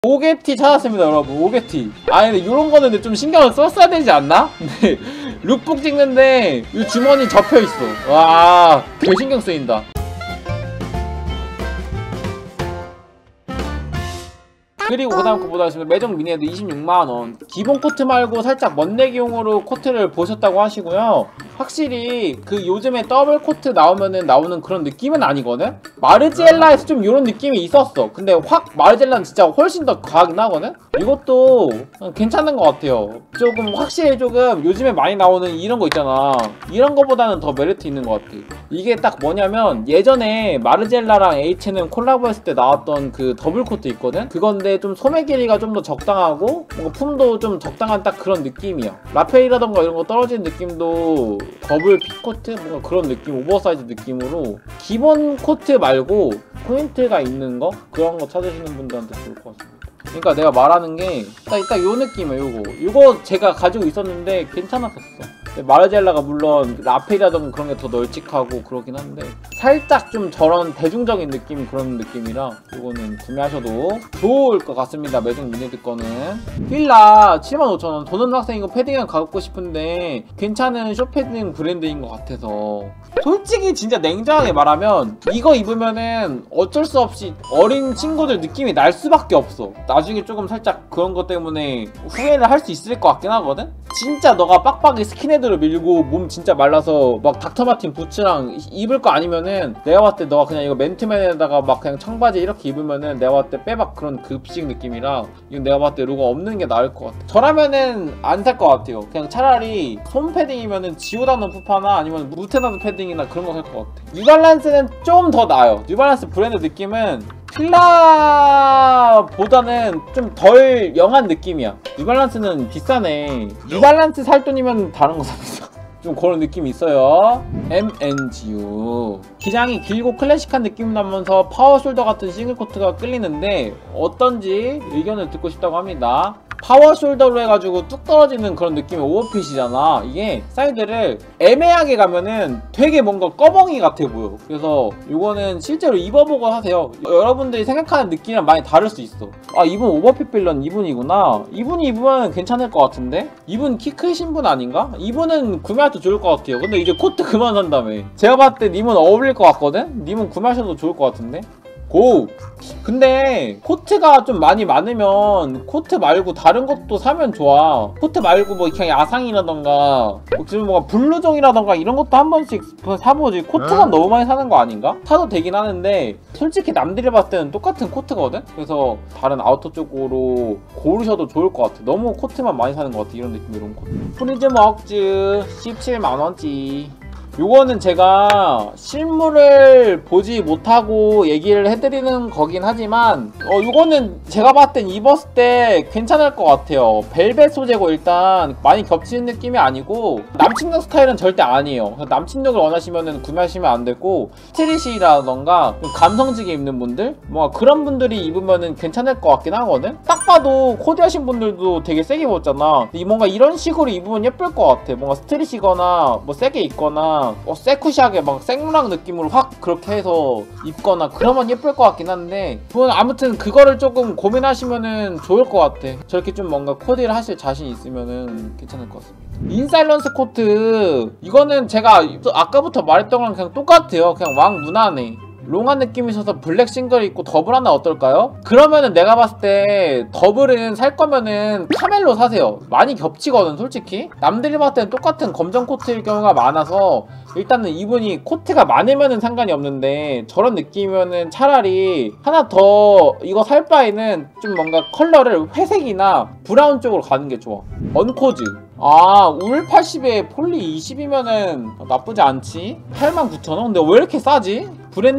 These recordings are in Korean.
오게티 찾았습니다 여러분. 오게티. 아니 근데 요런 거는 근데 좀 신경을 썼어야 되지 않나? 근데 룩북 찍는데 이 주머니 접혀있어. 와 개 신경 쓰인다. 그리고 그 다음 거 보다시피 매정 미니에도 26만원. 기본 코트 말고 살짝 멋내기용으로 코트를 보셨다고 하시고요. 확실히 그 요즘에 더블 코트 나오면은 나오는 그런 느낌은 아니거든? 마르지엘라에서 좀 이런 느낌이 있었어. 근데 확 마르지엘라는 진짜 훨씬 더 과하긴 하거든? 이것도 괜찮은 것 같아요. 조금 확실히 조금 요즘에 많이 나오는 이런 거 있잖아. 이런 거보다는 더 메리트 있는 것 같아. 이게 딱 뭐냐면 예전에 마르지엘라랑 H는 콜라보했을 때 나왔던 그 더블 코트 있거든? 그건데 좀 소매 길이가 좀 더 적당하고 뭔가 품도 좀 적당한 딱 그런 느낌이야. 라펠이라던가 이런 거 떨어지는 느낌도 더블 핏코트? 뭔가 그런 느낌, 오버사이즈 느낌으로 기본 코트 말고 포인트가 있는 거? 그런 거 찾으시는 분들한테 좋을 것 같습니다. 그러니까 내가 말하는 게 딱 요 느낌이야. 요거 제가 가지고 있었는데 괜찮았었어. 마르지엘라가 물론 라펠이라던가 그런 게 더 널찍하고 그러긴 한데 살짝 좀 저런 대중적인 느낌, 그런 느낌이라 이거는 구매하셔도 좋을 것 같습니다. 매정 미니드 거는 필라 75,000원. 돈은 학생이고 패딩은 갖고 싶은데 괜찮은 쇼패딩 브랜드인 것 같아서 솔직히 진짜 냉정하게 말하면 이거 입으면은 어쩔 수 없이 어린 친구들 느낌이 날 수밖에 없어. 나중에 조금 살짝 그런 것 때문에 후회를 할 수 있을 것 같긴 하거든? 진짜 너가 빡빡이 스킨헤드로 밀고 몸 진짜 말라서 막 닥터마틴 부츠랑 입을 거 아니면은 내가 봤을 때 너가 그냥 이거 맨투맨에다가 막 그냥 청바지 이렇게 입으면은 내가 봤을 때 빼박 그런 급식 느낌이라 이건 내가 봤을 때 로고 없는 게 나을 것 같아. 저라면은 안 살 것 같아요. 그냥 차라리 솜 패딩이면은 지오다노 푸파나 아니면 무테나도 패딩이나 그런 거 살 것 같아. 뉴발란스는 좀 더 나아요. 뉴발란스 브랜드 느낌은 필라보다는 좀 덜 영한 느낌이야. 뉴발란스는 비싸네. 뉴발란스 살 돈이면 다른 거 삽니다. 좀 그런 느낌이 있어요. MNGU 기장이 길고 클래식한 느낌 나면서 파워숄더 같은 싱글코트가 끌리는데 어떤지 의견을 듣고 싶다고 합니다. 파워숄더로 해가지고 뚝 떨어지는 그런 느낌의 오버핏이잖아. 이게 사이드를 애매하게 가면은 되게 뭔가 꺼벙이 같아 보여. 그래서 이거는 실제로 입어보고 하세요. 여러분들이 생각하는 느낌이랑 많이 다를 수 있어. 아 이분 오버핏 빌런 이분이구나. 이분이 입으면 괜찮을 것 같은데? 이분 키 크신 분 아닌가? 이분은 구매해도 좋을 것 같아요. 근데 이제 코트 그만 산다며. 제가 봤을 때 님은 어울릴 것 같거든? 님은 구매하셔도 좋을 것 같은데? 고! 근데 코트가 좀 많이 많으면 코트 말고 다른 것도 사면 좋아. 코트 말고 뭐 그냥 야상이라던가 지금 뭔가 블루종이라던가 이런 것도 한 번씩 사보지. 코트만 너무 많이 사는 거 아닌가? 사도 되긴 하는데 솔직히 남들이 봤을 때는 똑같은 코트거든? 그래서 다른 아우터 쪽으로 고르셔도 좋을 것 같아. 너무 코트만 많이 사는 것 같아. 이런 느낌 이런 코트. 프리즘 억즈 17만원치. 요거는 제가 실물을 보지 못하고 얘기를 해드리는 거긴 하지만 요거는 제가 봤을 땐 입었을 때 괜찮을 것 같아요. 벨벳 소재고 일단 많이 겹치는 느낌이 아니고 남친룩 스타일은 절대 아니에요. 남친룩을 원하시면 구매하시면 안 되고 스트릿이라던가 감성지게 입는 분들 뭔가 그런 분들이 입으면 괜찮을 것 같긴 하거든? 딱 봐도 코디하신 분들도 되게 세게 입었잖아. 뭔가 이런 식으로 입으면 예쁠 것 같아. 뭔가 스트릿이거나 뭐 세게 입거나 세쿠시하게 막 생로랑 느낌으로 확 그렇게 해서 입거나 그러면 예쁠 것 같긴 한데 아무튼 그거를 조금 고민하시면은 좋을 것 같아. 저렇게 좀 뭔가 코디를 하실 자신 있으면은 괜찮을 것 같습니다. 인사일런스 코트 이거는 제가 아까부터 말했던 거랑 그냥 똑같아요. 그냥 왕 무난해. 롱한 느낌이 있어서 블랙 싱글 입고 더블 하나 어떨까요? 그러면은 내가 봤을 때 더블은 살 거면은 카멜로 사세요. 많이 겹치거든 솔직히. 남들이 봤을 때는 똑같은 검정 코트일 경우가 많아서 일단은 이분이 코트가 많으면은 상관이 없는데 저런 느낌이면은 차라리 하나 더 이거 살 바에는 좀 뭔가 컬러를 회색이나 브라운 쪽으로 가는 게 좋아. 언코즈 울 80에 폴리 20이면은 나쁘지 않지? 89,000원? 근데 왜 이렇게 싸지?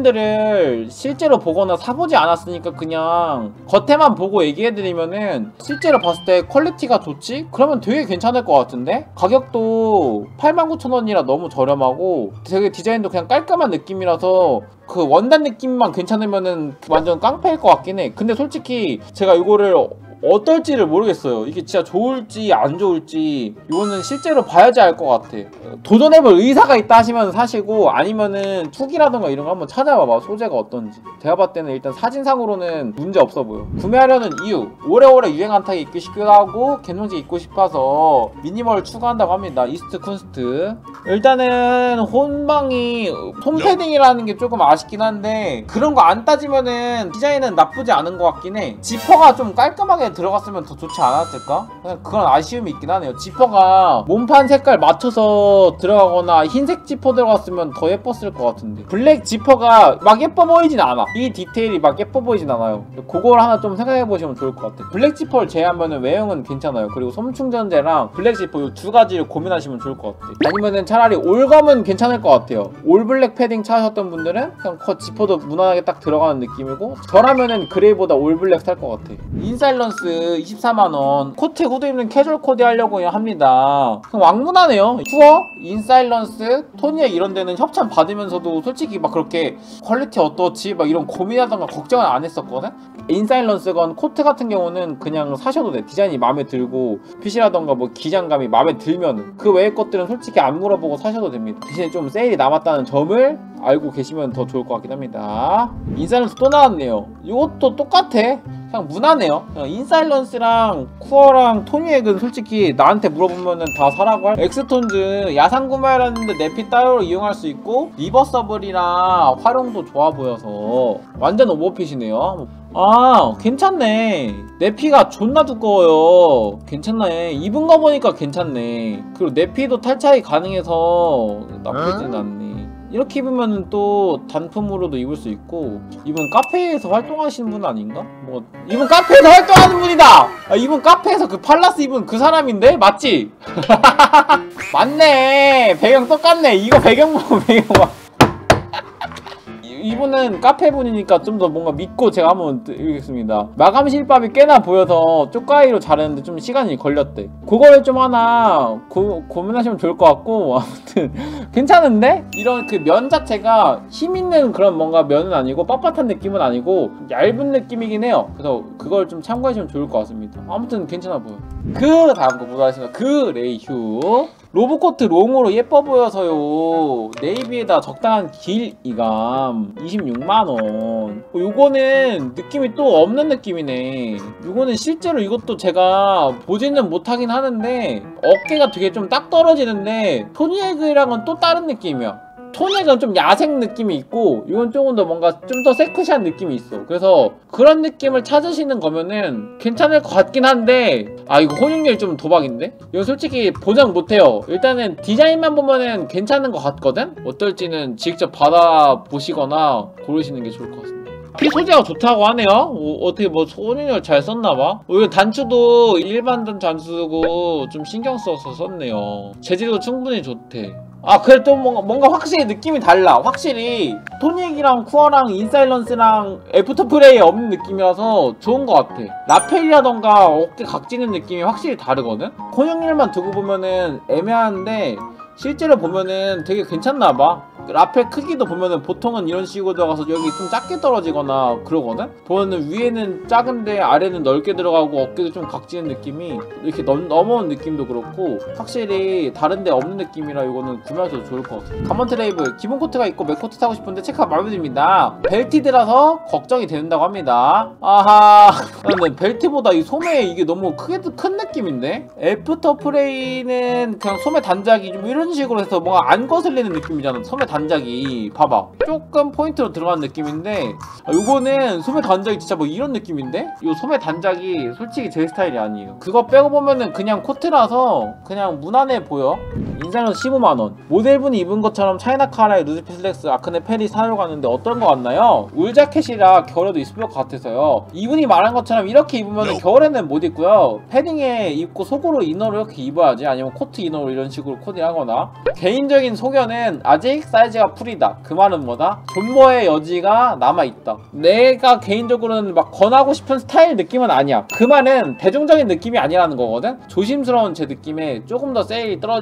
브랜드를 실제로 보거나 사보지 않았으니까 그냥 겉에만 보고 얘기해드리면은 실제로 봤을 때 퀄리티가 좋지? 그러면 되게 괜찮을 것 같은데? 가격도 89,000원이라 너무 저렴하고 되게 디자인도 그냥 깔끔한 느낌이라서 그 원단 느낌만 괜찮으면은 완전 깡패일 것 같긴 해. 근데 솔직히 제가 이거를 어떨지를 모르겠어요. 이게 진짜 좋을지 안 좋을지 이거는 실제로 봐야지 알 것 같아. 도전해볼 의사가 있다 하시면 사시고, 아니면은 투기라던가 이런 거 한번 찾아봐봐. 소재가 어떤지. 제가 봤을 때는 일단 사진상으로는 문제 없어 보여. 구매하려는 이유, 오래오래 유행한 타입 입고 싶기도 하고 갬성지 입고 싶어서 미니멀 추가한다고 합니다. 이스트 쿤스트. 일단은 혼방이 홈패딩이라는 게 조금 아쉽긴 한데, 그런 거 안 따지면은 디자인은 나쁘지 않은 것 같긴 해. 지퍼가 좀 깔끔하게 들어갔으면 더 좋지 않았을까? 그런 아쉬움이 있긴 하네요. 지퍼가 몸판 색깔 맞춰서 들어가거나 흰색 지퍼 들어갔으면 더 예뻤을 것 같은데, 블랙 지퍼가 막 예뻐 보이진 않아. 이 디테일이 막 예뻐 보이진 않아요. 그걸 하나 좀 생각해 보시면 좋을 것 같아. 블랙 지퍼를 제외하면은 외형은 괜찮아요. 그리고 솜충전제랑 블랙 지퍼 이 두 가지를 고민하시면 좋을 것 같아. 아니면은 차라리 올검은 괜찮을 것 같아요. 올블랙 패딩 찾으셨던 분들은 그냥 지퍼도 무난하게 딱 들어가는 느낌이고, 저라면은 그레이보다 올블랙 살 것 같아. 인사일런스 24만원, 코트 후드 입는 캐주얼 코디 하려고 합니다. 그럼 왕문하네요. 투어, 인사일런스, 토니액 이런 데는 협찬 받으면서도 솔직히 막 그렇게 퀄리티 어떻지 막 이런 고민하던가 걱정은 안 했었거든. 인사일런스건 코트 같은 경우는 그냥 사셔도 돼. 디자인이 마음에 들고 핏이라던가 뭐 기장감이 마음에 들면은. 그 외의 것들은 솔직히 안 물어보고 사셔도 됩니다. 대신에 좀 세일이 남았다는 점을 알고 계시면 더 좋을 것 같긴 합니다. 인사일런스 또 나왔네요. 이것도 똑같아. 그냥 무난해요. 인사일런스랑 쿠어랑 토니액은 솔직히 나한테 물어보면은 다 사라고 할. 엑스톤즈 야상 구매하려는데 내피 따로 이용할 수 있고 리버서블이랑 활용도 좋아 보여서 완전 오버핏이네요. 아, 괜찮네. 내피가 존나 두꺼워요. 괜찮네. 입은 거 보니까 괜찮네. 그리고 내피도 탈착이 가능해서 나쁘진 않네. 이렇게 입으면 또 단품으로도 입을 수 있고. 이분 카페에서 활동하시는 분 아닌가? 뭐 이분 카페에서 활동하는 분이다! 아, 이분 카페에서 그 팔라스 입은 그 사람인데? 맞지? 맞네. 배경 똑같네. 이거 배경 보고 배경 봐. 이분은 카페분이니까 좀 더 뭔가 믿고 제가 한번 읽겠습니다. 마감 실밥이 꽤나 보여서 쪽가위로 자르는데 좀 시간이 걸렸대. 그거를 좀 하나 고민하시면 좋을 것 같고, 아무튼 괜찮은데? 이런 그 면 자체가 힘있는 그런 뭔가 면은 아니고 빳빳한 느낌은 아니고 얇은 느낌이긴 해요. 그래서 그걸 좀 참고하시면 좋을 것 같습니다. 아무튼 괜찮아 보여. 그 다음 거 보도록 하겠습니다. 그 레이휴 로브코트 롱으로 예뻐 보여서요. 네이비에다 적당한 길이감 26만원. 요거는 느낌이 또 없는 느낌이네. 요거는 실제로 이것도 제가 보지는 못하긴 하는데 어깨가 되게 좀 딱 떨어지는데 토니에그랑은 또 다른 느낌이야. 토닉은 좀 야생 느낌이 있고 이건 조금 더 뭔가 좀 더 세크시한 느낌이 있어. 그래서 그런 느낌을 찾으시는 거면은 괜찮을 것 같긴 한데, 아 이거 혼용률 좀 도박인데? 이건 솔직히 보장 못해요. 일단은 디자인만 보면은 괜찮은 것 같거든? 어떨지는 직접 받아보시거나 고르시는 게 좋을 것 같습니다. 피 소재가 좋다고 하네요. 어떻게 뭐 혼용률 잘 썼나봐. 이거 단추도 일반 단추고 좀 신경 써서 썼네요. 재질도 충분히 좋대. 아 그래 또 뭔가 확실히 느낌이 달라. 확실히 토닉이랑 쿠어랑 인사일런스랑 애프터 프레이에 없는 느낌이라서 좋은 것 같아. 라펠이라던가 어깨 각지는 느낌이 확실히 다르거든? 혼용률만 두고 보면은 애매한데 실제로 보면은 되게 괜찮나봐. 라펠 크기도 보면은 보통은 이런 식으로 들어가서 여기 좀 작게 떨어지거나 그러거든? 보면은 위에는 작은데 아래는 넓게 들어가고 어깨도 좀 각지는 느낌이 이렇게 넘어온 느낌도 그렇고 확실히 다른데 없는 느낌이라 이거는 구매하셔도 좋을 것 같아요. 가먼 트레이브 기본 코트가 있고 맥코트 타고 싶은데 체크가 마음에 듭니다. 벨티드라서 걱정이 된다고 합니다. 아하, 근데 벨트보다 이 소매 이게 너무 큰 느낌인데? 애프터 프레이는 그냥 소매 단작이 좀 이런 식으로 해서 뭔가 안 거슬리는 느낌이잖아. 소매 단작이 봐봐 조금 포인트로 들어가는 느낌인데, 요거는 소매 단작이 진짜 뭐 이런 느낌인데? 요 소매 단작이 솔직히 제 스타일이 아니에요. 그거 빼고 보면은 그냥 코트라서 그냥 무난해 보여. 인상은 15만원. 모델분이 입은 것처럼 차이나 카라의 루즈핏 슬랙스 아크네 페리 사려고 하는데 어떤 거 같나요? 울자켓이라 겨울에도 있을 것 같아서요. 이분이 말한 것처럼 이렇게 입으면 겨울에는 못 입고요. 패딩에 입고 속으로 이너를 이렇게 입어야지. 아니면 코트 이너로 이런 식으로 코디하거나. 개인적인 소견은 아직 사이즈가 풀이다. 그 말은 뭐다? 존버의 여지가 남아있다. 내가 개인적으로는 막 권하고 싶은 스타일 느낌은 아니야. 그 말은 대중적인 느낌이 아니라는 거거든? 조심스러운 제 느낌에 조금 더 세일이 떨어질 그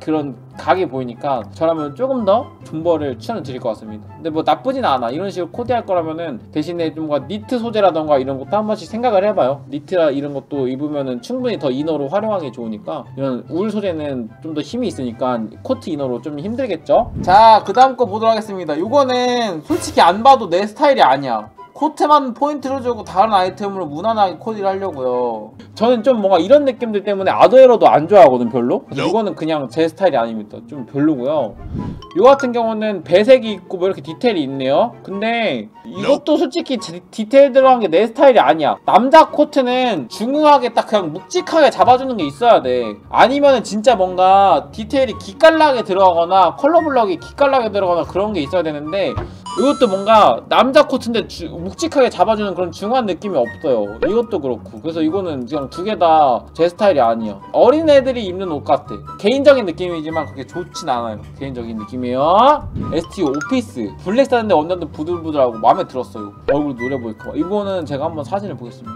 그런 각이 보이니까 저라면 조금 더 존버를 추천을 드릴 것 같습니다. 근데 뭐 나쁘진 않아. 이런 식으로 코디할 거라면은 대신에 좀 뭔가 니트 소재라던가 이런 것도 한 번씩 생각을 해봐요. 니트라 이런 것도 입으면은 충분히 더 이너로 활용하기 좋으니까 이런 울 소재는 좀 더 힘이 있으니까 코트 이너로 좀 힘들겠죠? 자, 그 다음 거 보도록 하겠습니다. 이거는 솔직히 안 봐도 내 스타일이 아니야. 코트만 포인트를 주고 다른 아이템으로 무난하게 코디를 하려고요. 저는 좀 뭔가 이런 느낌들 때문에 아더에러도 안 좋아하거든 별로. 이거는 그냥 제 스타일이 아닙니다. 좀 별로고요. 이 같은 경우는 배색이 있고 뭐 이렇게 디테일이 있네요. 근데 이것도 솔직히 디테일 들어간 게 내 스타일이 아니야. 남자 코트는 중후하게 딱 그냥 묵직하게 잡아주는 게 있어야 돼. 아니면은 진짜 뭔가 디테일이 기깔나게 들어가거나 컬러 블럭이 기깔나게 들어가거나 그런 게 있어야 되는데 이것도 뭔가 남자 코트인데 묵직하게 잡아주는 그런 중후한 느낌이 없어요. 이것도 그렇고. 그래서 이거는 그냥 두 개 다 제 스타일이 아니야. 어린애들이 입는 옷 같아. 개인적인 느낌이지만 그렇게 좋진 않아요. 개인적인 느낌이에요. ST 오피스 블랙 샀는데 완전 부들부들하고 마음에 들었어요. 얼굴 노래 보일까 봐. 이분은 제가 한번 사진을 보겠습니다.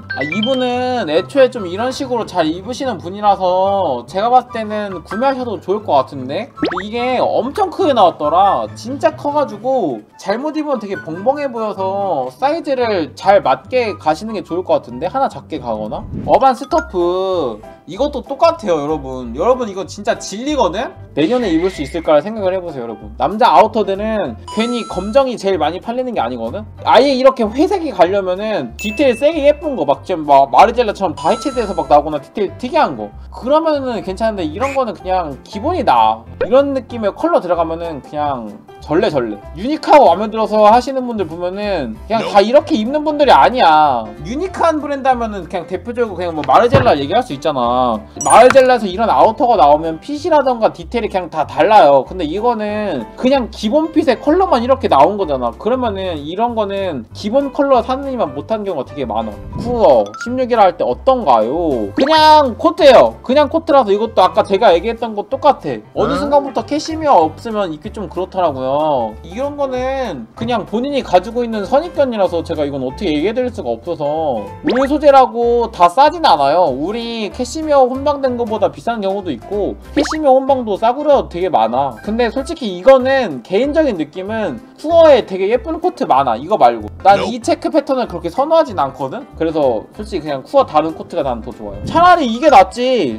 이분은 애초에 좀 이런 식으로 잘 입으시는 분이라서 제가 봤을 때는 구매하셔도 좋을 것 같은데 이게 엄청 크게 나왔더라. 진짜 커가지고 잘못 입으면 되게 벙벙해 보여서 사이즈를 잘 맞게 가시는 게 좋을 것 같은데 하나 작게 가거나. 어반 스토프 이것도 똑같아요. 여러분 이거 진짜 진리거든? 내년에 입을 수 있을까 생각을 해보세요. 여러분 남자 아우터들은 괜히 검정이 제일 많이 팔리는 게 아니거든? 아예 이렇게 회색이 가려면은 디테일 세게 예쁜 거 막 지금 막 마르젤라처럼 다 해체돼서 막 나오거나 디테일 특이한 거 그러면은 괜찮은데 이런 거는 그냥 기본이 나아. 이런 느낌의 컬러 들어가면은 그냥 절레 유니크하고 마음에 들어서 하시는 분들 보면은 그냥 다 이렇게 입는 분들이 아니야. 유니크한 브랜드 하면은 그냥 대표적으로 그냥 뭐 마르젤라 얘기할 수 있잖아. 마르젤라에서 이런 아우터가 나오면 핏이라던가 디테일이 그냥 다 달라요. 근데 이거는 그냥 기본 핏의 컬러만 이렇게 나온 거잖아. 그러면은 이런 거는 기본 컬러 사느니만 못한 경우가 되게 많아. 쿠어 16일 할 때 어떤가요? 그냥 코트예요. 그냥 코트라서 이것도 아까 제가 얘기했던 거 똑같아. 어느 순간부터 캐시미어 없으면 입기 좀 그렇더라고요. 이런 거는 그냥 본인이 가지고 있는 선입견이라서 제가 이건 어떻게 얘기해드릴 수가 없어서. 울 소재라고 다 싸진 않아요. 울이 캐시미어 혼방된 것보다 비싼 경우도 있고 캐시미어 혼방도 싸구려 되게 많아. 근데 솔직히 이거는 개인적인 느낌은 쿠어에 되게 예쁜 코트 많아. 이거 말고 난 이 체크 패턴을 그렇게 선호하진 않거든? 그래서 솔직히 그냥 쿠어 다른 코트가 난 더 좋아요. 차라리 이게 낫지.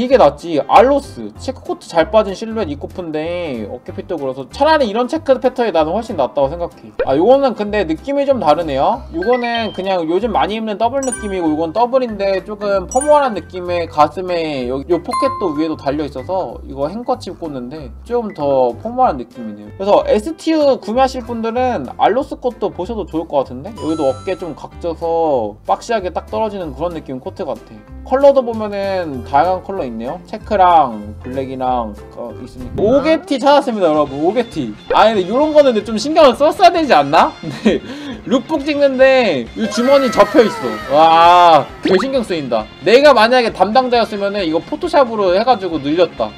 알로스 체크 코트 잘 빠진 실루엣 입고픈데 어깨핏도 그래서 차라리 이런 체크 패턴이 나는 훨씬 낫다고 생각해. 요거는 근데 느낌이 좀 다르네요. 요거는 그냥 요즘 많이 입는 더블 느낌이고 요건 더블인데 조금 포멀한 느낌의 가슴에 요 포켓도 위에도 달려있어서 이거 행커칩 꽂는데 좀 더 포멀한 느낌이네요. 그래서 STU 구매하실 분들은 알로스 것도 보셔도 좋을 것 같은데 여기도 어깨 좀 각져서 박시하게 딱 떨어지는 그런 느낌 코트 같아. 컬러도 보면은 다양한 컬러 있네요. 체크랑 블랙이랑 있으니까. 오게티 찾았습니다 여러분. 오게티. 근데 이런 거는 근데 좀 신경을 썼어야 되지 않나? 근데 룩북 찍는데 이 주머니 접혀있어. 와, 개 신경 쓰인다. 내가 만약에 담당자였으면은 이거 포토샵으로 해가지고 늘렸다.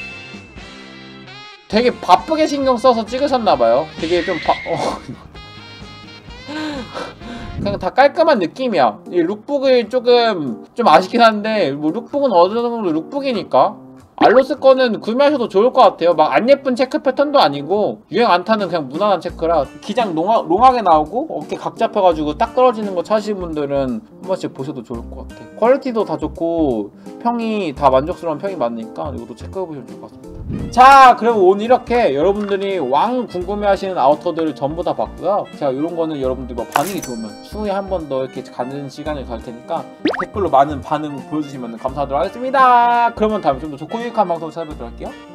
되게 바쁘게 신경 써서 찍으셨나봐요. 되게 좀 그냥 다 깔끔한 느낌이야. 이 룩북이 조금 좀 아쉽긴 한데 뭐 룩북은 어느 정도 룩북이니까 알로스 거는 구매하셔도 좋을 것 같아요. 막 안 예쁜 체크 패턴도 아니고 유행 안 타는 그냥 무난한 체크라 기장 롱하게 나오고 어깨 각 잡혀가지고 딱 떨어지는 거 찾으신 분들은 한 번씩 보셔도 좋을 것 같아. 퀄리티도 다 좋고 평이 다 만족스러운 평이 많으니까 이것도 체크해보시면 좋을 것 같습니다. 자, 그럼 오늘 이렇게 여러분들이 왕 궁금해하시는 아우터들을 전부 다 봤고요. 제가 이런 거는 여러분들 뭐 반응이 좋으면 추후에 한 번 더 이렇게 가는 시간을 갈 테니까 댓글로 많은 반응 보여주시면 감사하도록 하겠습니다. 그러면 다음에 좀 더 좋고 유익한 방송을 찾아뵙도록 할게요.